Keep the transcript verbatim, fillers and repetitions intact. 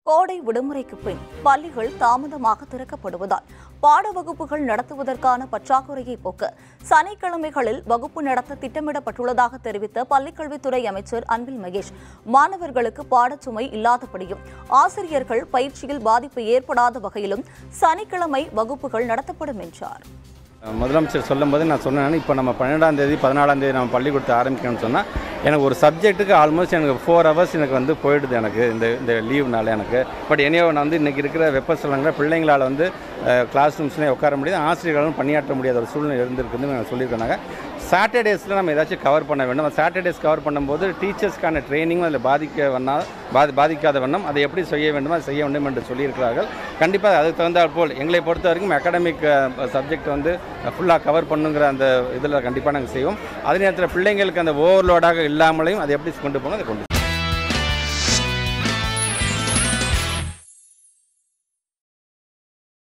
கோடை விடுமுறைக்கு பின் பள்ளிகள் தாமதமாக திறக்கப்படுவதால் பாட வகுப்புகள் நடத்துவதற்கான பற்றாக்குறையை போக்க சனிக்கிழமைகளில் வகுப்பு நடத்த திட்டமிடப்பட்டுள்ளதாக தெரிவித்த பள்ளிக்கல்வித்துறை அமைச்சர் அன்பில் மகேஷ், மாணவர்களுக்கு பாடச்சுமை இல்லாதபடியும் ஆசிரியர்கள் பயிற்சியில் பாதிப்பு ஏற்படாத வகையிலும் சனிக்கிழமை வகுப்புகள் நடத்தப்படும் என்றார். முதலமைச்சர் சொல்லும்போது நான் சொன்னேன், இப்போ நம்ம பன்னெண்டாம் தேதி பதினாலாம் தேதி நம்ம பள்ளிக்கூடத்தை ஆரம்பிக்கணும்னு சொன்னால் எனக்கு ஒரு சப்ஜெக்ட்டுக்கு ஆல்மோஸ்ட் எனக்கு ஃபோர் ஹவர்ஸ் எனக்கு வந்து போயிடுது எனக்கு இந்த இந்த லீவ்னால எனக்கு. பட் என்னையோ நான் வந்து இன்றைக்கி இருக்கிற வெப்பசலங்களை பிள்ளைங்களால் வந்து கிளாஸ் ரூம்ஸ்லேயே உட்கார முடியாது, ஆசிரியர்களும் பணியாற்ற முடியாத ஒரு சூழ்நிலை இருந்திருக்குன்னு நான் சொல்லியிருக்காங்க. சாட்டர்டேஸில் நம்ம ஏதாச்சும் கவர் பண்ண வேண்டும். சாட்டர்டேஸ் கவர் பண்ணும்போது டீச்சர்ஸ்க்கான ட்ரைனிங்கும் அதில் பாதிக்க வண்ணா பாதி பாதிக்காத வண்ணம் அதை எப்படி செய்ய வேண்டுமோ அதை செய்ய வேண்டும் என்று சொல்லியிருக்கிறார்கள். கண்டிப்பாக அதுக்கு தகுந்தாற் போல் எங்களை பொறுத்த வரைக்கும் அகாடமிக் சப்ஜெக்ட் வந்து ஃபுல்லாக கவர் பண்ணுங்கிற அந்த இதில் கண்டிப்பாக நாங்கள் செய்வோம். அதே நேரத்தில் பிள்ளைங்களுக்கு அந்த ஓவர்லோடாக இல்லாமலையும் அதை எப்படி கொண்டு போகணும் அதை கொண்டு